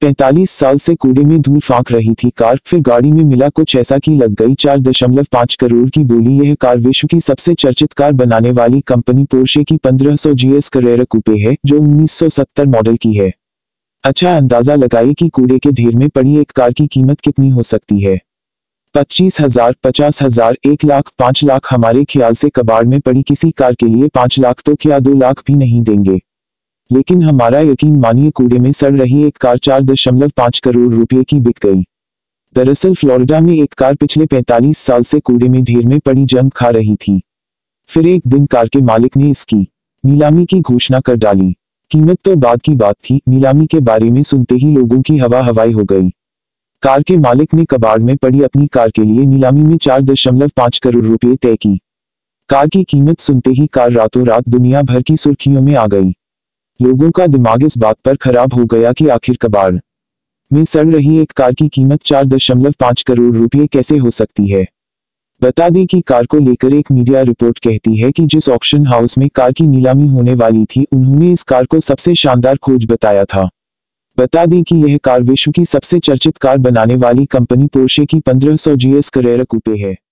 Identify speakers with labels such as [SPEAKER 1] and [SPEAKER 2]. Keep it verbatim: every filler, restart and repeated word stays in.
[SPEAKER 1] पैंतालीस साल से कूड़े में धूल फांक रही थी कार, फिर गाड़ी में मिला कुछ ऐसा कि लग गई चार दशमलव पाँच करोड़ की बोली। यह कार विश्व की सबसे चर्चित कार बनाने वाली कंपनी पोर्शे की पंद्रह सौ जी एस कैरेरा कूपे है, जो उन्नीस सौ सत्तर मॉडल की है। अच्छा, अंदाजा लगाइए कि कूड़े के ढेर में पड़ी एक कार की कीमत कितनी हो सकती है। पच्चीस हजार, पचास हजार, एक लाख, पाँच लाख। हमारे ख्याल से कबाड़ में पड़ी किसी कार के लिए पाँच लाख तो क्या दो लाख भी नहीं देंगे, लेकिन हमारा यकीन मानिए, कूड़े में सड़ रही एक कार चार दशमलव पाँच करोड़ रुपए की बिक गई। दरअसल फ्लोरिडा में एक कार पिछले पैंतालीस साल से कूड़े में ढेर में पड़ी जंग खा रही थी। फिर एक दिन कार के मालिक ने इसकी नीलामी की घोषणा कर डाली। कीमत तो बाद की बात थी, नीलामी के बारे में सुनते ही लोगों की हवा हवाई हो गई। कार के मालिक ने कबाड़ में पड़ी अपनी कार के लिए नीलामी में चार दशमलव पाँच करोड़ रुपए तय की। कार की कीमत सुनते ही कार रातों रात दुनिया भर की सुर्खियों में आ गई। लोगों का दिमाग इस बात पर खराब हो गया कि आखिर कबाड़ में सड़ रही एक कार की कीमत चार दशमलव पाँच करोड़ रुपए कैसे हो सकती है। बता दें कि कार को लेकर एक मीडिया रिपोर्ट कहती है कि जिस ऑक्शन हाउस में कार की नीलामी होने वाली थी, उन्होंने इस कार को सबसे शानदार खोज बताया था। बता दें कि यह कार विश्व की सबसे चर्चित कार बनाने वाली कंपनी पोर्शे की पंद्रह सौ जी एस कैरेरा कूपे है।